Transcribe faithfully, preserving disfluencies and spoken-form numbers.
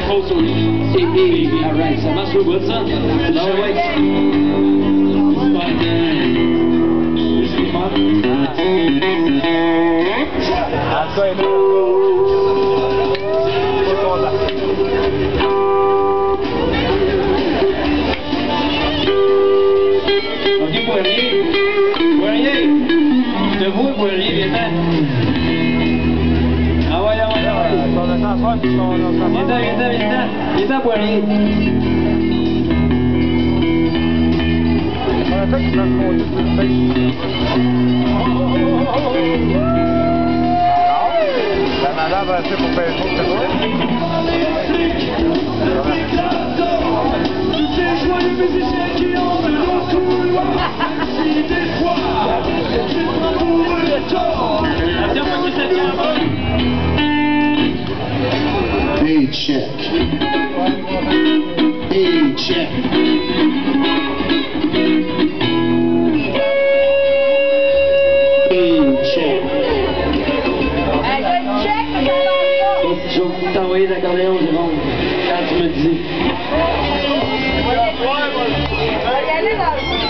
cause sur lui. C'est baby. Alright, ça marche au bout de ça. C'est ah ouais. C'est pas ah, ça est ok, Poirier. Poirier. Je te vois, Poirier, viens-t'en. Ah ouais, ah ouais, ah ouais. Viens-t'en, viens-t'en, viens-t'en. Viens-t'en, Poirier. La madame va essayer pour faire le c'est vrai? Tous ces joyeux musiciens qui ont de l'eau couloir. Si des fois, tu prends pour le tort. Attention, pas que ça tient. Hey, check. Hey, check. Je vais t'envoyer l'accordéon, Jérôme, quand tu me dis. On va y aller dans le